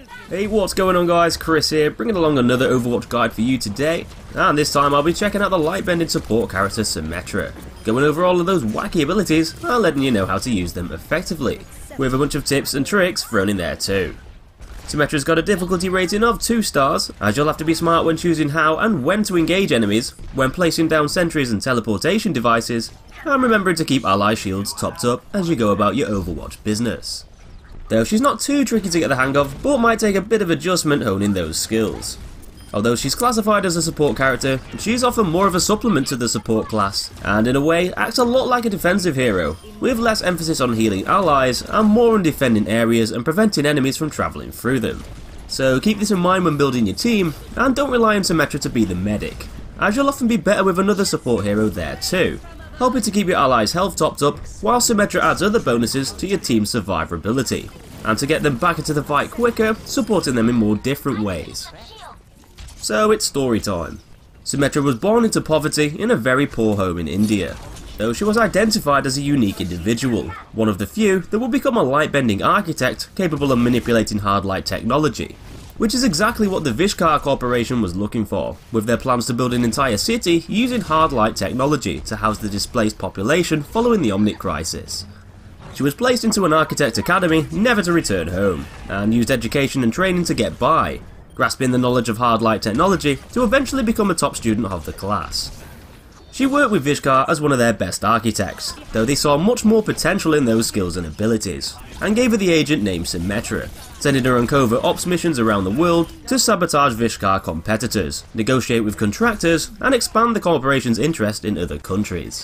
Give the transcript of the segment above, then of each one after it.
Hey, what's going on guys, Chris here, bringing along another Overwatch guide for you today, and this time I'll be checking out the light-bending support character Symmetra, going over all of those wacky abilities and letting you know how to use them effectively, with a bunch of tips and tricks thrown in there too. Symmetra's got a difficulty rating of 2 stars, as you'll have to be smart when choosing how and when to engage enemies, when placing down sentries and teleportation devices, and remembering to keep ally shields topped up as you go about your Overwatch business. Though she's not too tricky to get the hang of, but might take a bit of adjustment honing those skills. Although she's classified as a support character, she's often more of a supplement to the support class, and in a way acts a lot like a defensive hero, with less emphasis on healing allies and more on defending areas and preventing enemies from travelling through them. So keep this in mind when building your team, and don't rely on Symetra to be the medic, as you'll often be better with another support hero there too, helping to keep your allies' health topped up, while Symetra adds other bonuses to your team's survivability, and to get them back into the fight quicker, supporting them in more different ways. So it's story time. Symetra was born into poverty in a very poor home in India, though she was identified as a unique individual, one of the few that will become a light-bending architect capable of manipulating hard light technology, which is exactly what the Vishkar Corporation was looking for, with their plans to build an entire city using hard light technology to house the displaced population following the Omnic crisis. She was placed into an architect academy, never to return home, and used education and training to get by, grasping the knowledge of hard light technology to eventually become a top student of the class. She worked with Vishkar as one of their best architects, though they saw much more potential in those skills and abilities, and gave her the agent named Symetra, sending her on covert ops missions around the world to sabotage Vishkar competitors, negotiate with contractors, and expand the corporation's interest in other countries.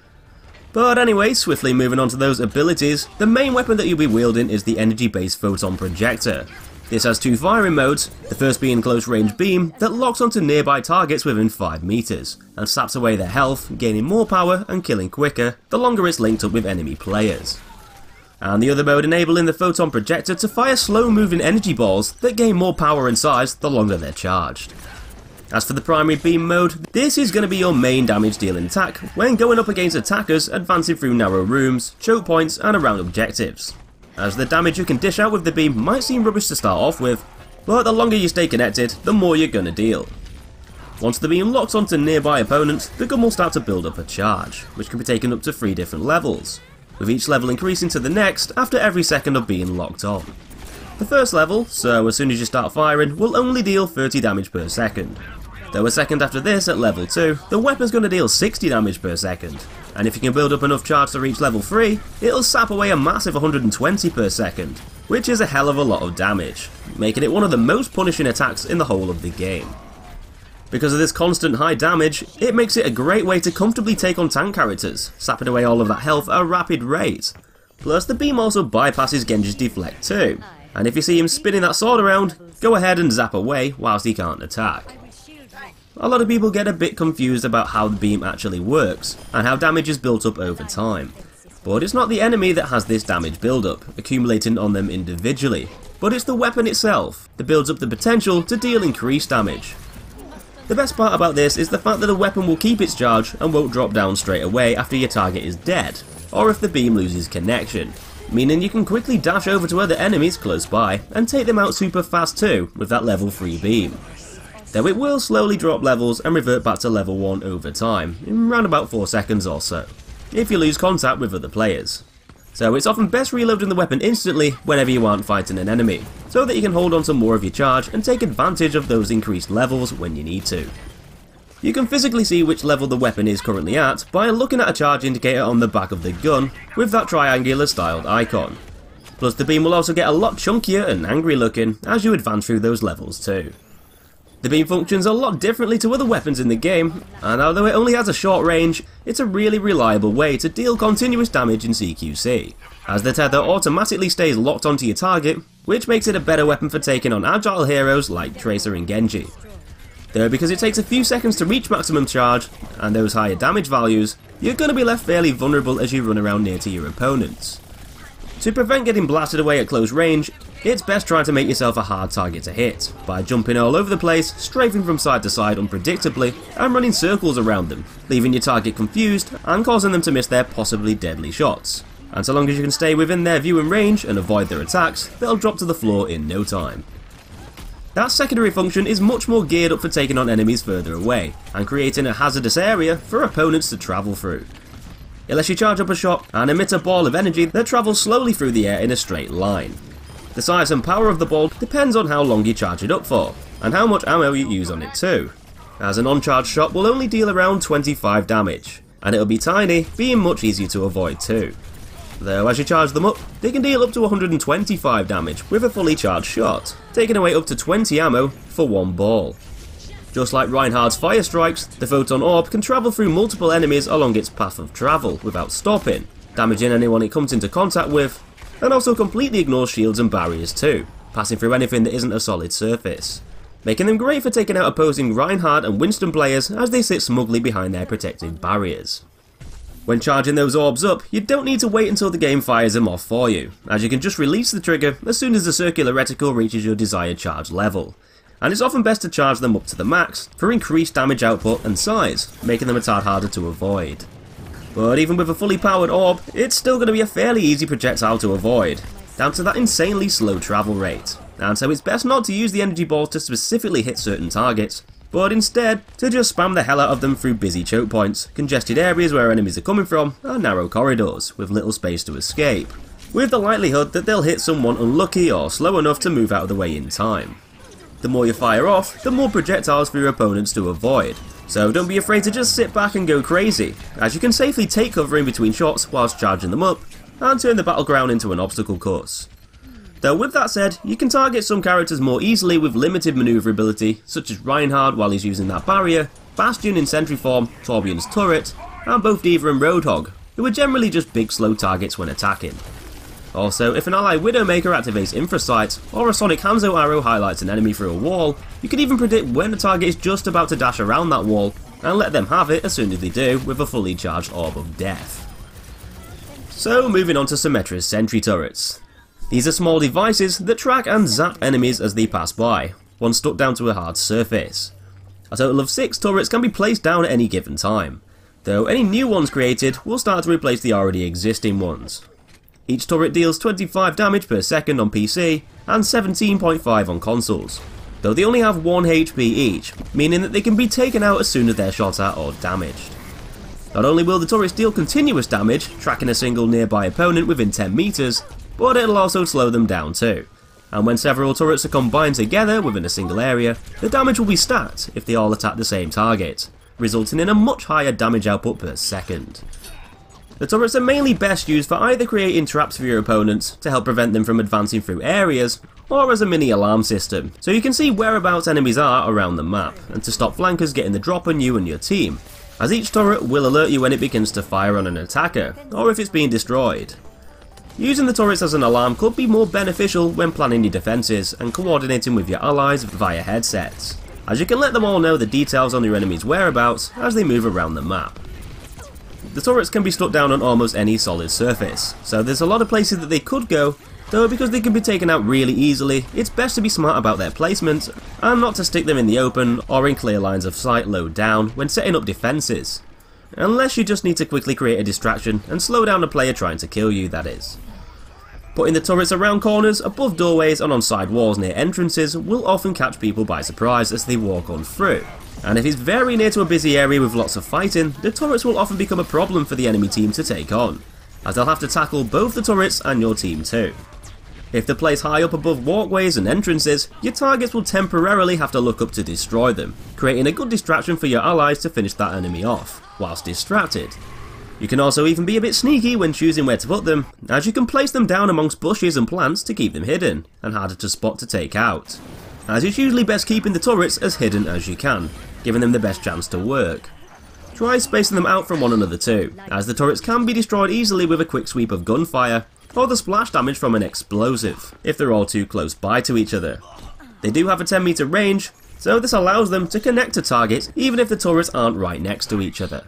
But anyway, swiftly moving on to those abilities, the main weapon that you'll be wielding is the energy-based Photon Projector. This has 2 firing modes, the first being close range beam that locks onto nearby targets within 5 meters, and saps away their health, gaining more power and killing quicker the longer it's linked up with enemy players. And the other mode enabling the Photon Projector to fire slow moving energy balls that gain more power and size the longer they're charged. As for the primary beam mode, this is going to be your main damage dealing attack when going up against attackers advancing through narrow rooms, choke points and around objectives, as the damage you can dish out with the beam might seem rubbish to start off with, but the longer you stay connected, the more you're going to deal. Once the beam locks onto nearby opponents, the gun will start to build up a charge, which can be taken up to 3 different levels, with each level increasing to the next after every second of being locked on. The first level, so as soon as you start firing, will only deal 30 damage per second. Though a second after this, at level 2, the weapon's going to deal 60 damage per second, and if you can build up enough charge to reach level 3, it'll sap away a massive 120 per second, which is a hell of a lot of damage, making it one of the most punishing attacks in the whole of the game. Because of this constant high damage, it makes it a great way to comfortably take on tank characters, sapping away all of that health at a rapid rate. Plus the beam also bypasses Genji's deflect too, and if you see him spinning that sword around, go ahead and zap away whilst he can't attack. A lot of people get a bit confused about how the beam actually works, and how damage is built up over time. But it's not the enemy that has this damage build-up, accumulating on them individually, but it's the weapon itself that builds up the potential to deal increased damage. The best part about this is the fact that the weapon will keep its charge and won't drop down straight away after your target is dead, or if the beam loses connection, meaning you can quickly dash over to other enemies close by and take them out super fast too with that level 3 beam. Though it will slowly drop levels and revert back to level 1 over time, in around about 4 seconds or so, if you lose contact with other players. So it's often best reloading the weapon instantly whenever you aren't fighting an enemy, so that you can hold on to more of your charge and take advantage of those increased levels when you need to. You can physically see which level the weapon is currently at by looking at a charge indicator on the back of the gun with that triangular styled icon. Plus the beam will also get a lot chunkier and angry looking as you advance through those levels too. The beam functions a lot differently to other weapons in the game, and although it only has a short range, it's a really reliable way to deal continuous damage in CQC, as the tether automatically stays locked onto your target, which makes it a better weapon for taking on agile heroes like Tracer and Genji. Though because it takes a few seconds to reach maximum charge, and those higher damage values, you're going to be left fairly vulnerable as you run around near to your opponents. To prevent getting blasted away at close range, it's best trying to make yourself a hard target to hit, by jumping all over the place, strafing from side to side unpredictably, and running circles around them, leaving your target confused and causing them to miss their possibly deadly shots. And so long as you can stay within their view and range and avoid their attacks, they'll drop to the floor in no time. That secondary function is much more geared up for taking on enemies further away, and creating a hazardous area for opponents to travel through. It lets you charge up a shot and emit a ball of energy that travels slowly through the air in a straight line. The size and power of the ball depends on how long you charge it up for, and how much ammo you use on it too, as an uncharged shot will only deal around 25 damage, and it'll be tiny, being much easier to avoid too. Though as you charge them up, they can deal up to 125 damage with a fully charged shot, taking away up to 20 ammo for one ball. Just like Reinhardt's fire strikes, the Photon Orb can travel through multiple enemies along its path of travel without stopping, damaging anyone it comes into contact with, and also completely ignores shields and barriers too, passing through anything that isn't a solid surface, making them great for taking out opposing Reinhardt and Winston players as they sit smugly behind their protective barriers. When charging those orbs up, you don't need to wait until the game fires them off for you, as you can just release the trigger as soon as the circular reticle reaches your desired charge level. And it's often best to charge them up to the max for increased damage output and size, making them a tad harder to avoid. But even with a fully powered orb, it's still going to be a fairly easy projectile to avoid, down to that insanely slow travel rate. And so it's best not to use the energy balls to specifically hit certain targets, but instead to just spam the hell out of them through busy choke points, congested areas where enemies are coming from, and narrow corridors with little space to escape, with the likelihood that they'll hit someone unlucky or slow enough to move out of the way in time. The more you fire off, the more projectiles for your opponents to avoid, so don't be afraid to just sit back and go crazy, as you can safely take cover in between shots whilst charging them up, and turn the battleground into an obstacle course. Though with that said, you can target some characters more easily with limited manoeuvrability, such as Reinhardt while he's using that barrier, Bastion in sentry form, Torbjorn's turret, and both D.Va and Roadhog, who are generally just big slow targets when attacking. Also, if an ally Widowmaker activates Infrasight, or a Sonic Hanzo arrow highlights an enemy through a wall, you can even predict when the target is just about to dash around that wall, and let them have it as soon as they do with a fully charged Orb of Death. So moving on to Symetra's Sentry Turrets. These are small devices that track and zap enemies as they pass by, once stuck down to a hard surface. A total of 6 turrets can be placed down at any given time, though any new ones created will start to replace the already existing ones. Each turret deals 25 damage per second on PC and 17.5 on consoles, though they only have 1 HP each, meaning that they can be taken out as soon as they're shot at or damaged. Not only will the turrets deal continuous damage, tracking a single nearby opponent within 10 meters, but it'll also slow them down too. And when several turrets are combined together within a single area, the damage will be stacked if they all attack the same target, resulting in a much higher damage output per second. The turrets are mainly best used for either creating traps for your opponents to help prevent them from advancing through areas, or as a mini alarm system, so you can see whereabouts enemies are around the map, and to stop flankers getting the drop on you and your team, as each turret will alert you when it begins to fire on an attacker, or if it's being destroyed. Using the turrets as an alarm could be more beneficial when planning your defences and coordinating with your allies via headsets, as you can let them all know the details on your enemy's whereabouts as they move around the map. The turrets can be stuck down on almost any solid surface, so there's a lot of places that they could go, though because they can be taken out really easily, it's best to be smart about their placement, and not to stick them in the open or in clear lines of sight low down when setting up defences. Unless you just need to quickly create a distraction and slow down a player trying to kill you, that is. Putting the turrets around corners, above doorways and on side walls near entrances will often catch people by surprise as they walk on through. And if it's very near to a busy area with lots of fighting, the turrets will often become a problem for the enemy team to take on, as they'll have to tackle both the turrets and your team too. If they're placed high up above walkways and entrances, your targets will temporarily have to look up to destroy them, creating a good distraction for your allies to finish that enemy off, whilst distracted. You can also even be a bit sneaky when choosing where to put them, as you can place them down amongst bushes and plants to keep them hidden, and harder to spot to take out, as it's usually best keeping the turrets as hidden as you can, giving them the best chance to work. Try spacing them out from one another too, as the turrets can be destroyed easily with a quick sweep of gunfire, or the splash damage from an explosive, if they're all too close by to each other. They do have a 10 meter range, so this allows them to connect to targets even if the turrets aren't right next to each other.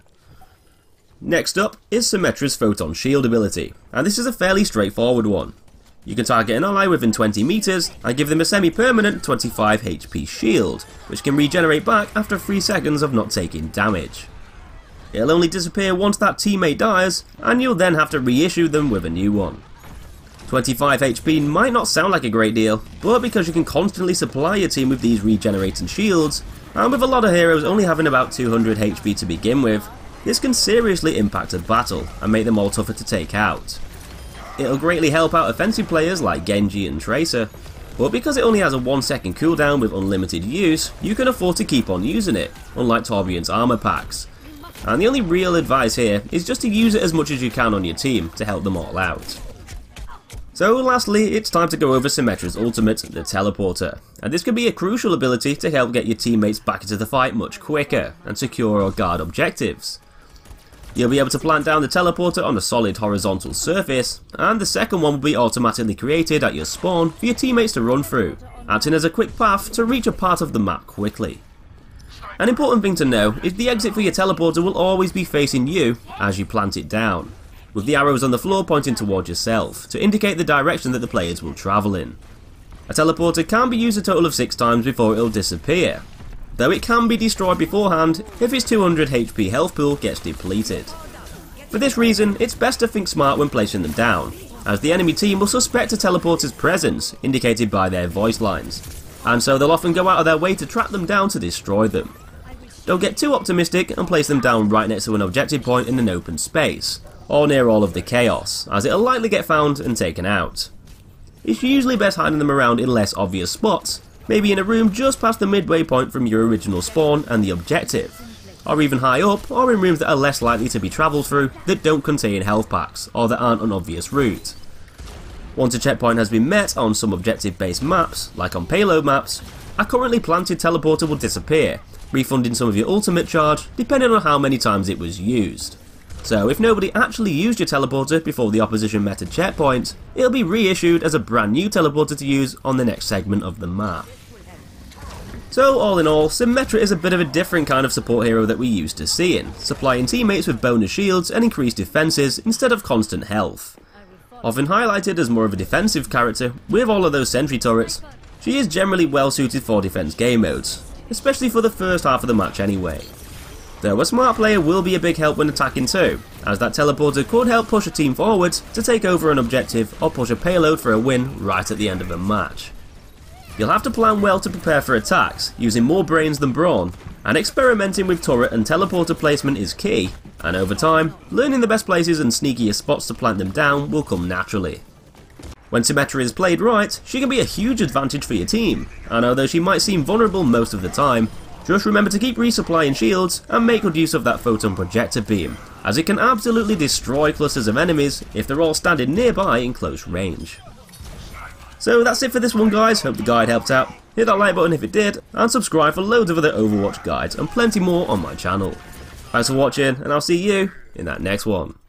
Next up is Symetra's Photon Shield ability, and this is a fairly straightforward one. You can target an ally within 20 meters and give them a semi-permanent 25 HP shield, which can regenerate back after 3 seconds of not taking damage. It'll only disappear once that teammate dies, and you'll then have to reissue them with a new one. 25 HP might not sound like a great deal, but because you can constantly supply your team with these regenerating shields, and with a lot of heroes only having about 200 HP to begin with, this can seriously impact a battle and make them all tougher to take out. It'll greatly help out offensive players like Genji and Tracer, but because it only has a 1 second cooldown with unlimited use, you can afford to keep on using it, unlike Torbjorn's armor packs. And the only real advice here is just to use it as much as you can on your team to help them all out. So lastly, it's time to go over Symmetra's ultimate, the Teleporter, and this can be a crucial ability to help get your teammates back into the fight much quicker and secure or guard objectives. You'll be able to plant down the Teleporter on a solid horizontal surface, and the second one will be automatically created at your spawn for your teammates to run through, acting as a quick path to reach a part of the map quickly. An important thing to know is the exit for your Teleporter will always be facing you as you plant it down, with the arrows on the floor pointing towards yourself to indicate the direction that the players will travel in. A Teleporter can be used a total of 6 times before it will disappear, though it can be destroyed beforehand if its 200 HP health pool gets depleted. For this reason, it's best to think smart when placing them down, as the enemy team will suspect a Teleporter's presence, indicated by their voice lines, and so they'll often go out of their way to track them down to destroy them. Don't get too optimistic and place them down right next to an objective point in an open space, or near all of the chaos, as it'll likely get found and taken out. It's usually best hiding them around in less obvious spots, maybe in a room just past the midway point from your original spawn and the objective, or even high up, or in rooms that are less likely to be travelled through that don't contain health packs, or that aren't an obvious route. Once a checkpoint has been met on some objective based maps, like on payload maps, a currently planted Teleporter will disappear, refunding some of your ultimate charge depending on how many times it was used. So if nobody actually used your Teleporter before the opposition met a checkpoint, it'll be reissued as a brand new Teleporter to use on the next segment of the map. So all in all, Symetra is a bit of a different kind of support hero that we used to seeing, supplying teammates with bonus shields and increased defences instead of constant health. Often highlighted as more of a defensive character, with all of those Sentry Turrets, she is generally well suited for defense game modes, especially for the first half of the match anyway. Though a smart player will be a big help when attacking too, as that Teleporter could help push a team forwards to take over an objective or push a payload for a win right at the end of a match. You'll have to plan well to prepare for attacks, using more brains than brawn, and experimenting with turret and Teleporter placement is key, and over time, learning the best places and sneakiest spots to plant them down will come naturally. When Symetra is played right, she can be a huge advantage for your team, and although she might seem vulnerable most of the time, just remember to keep resupplying shields and make good use of that Photon Projector beam, as it can absolutely destroy clusters of enemies if they're all standing nearby in close range. So that's it for this one guys, hope the guide helped out. Hit that like button if it did, and subscribe for loads of other Overwatch guides and plenty more on my channel. Thanks for watching, and I'll see you in that next one.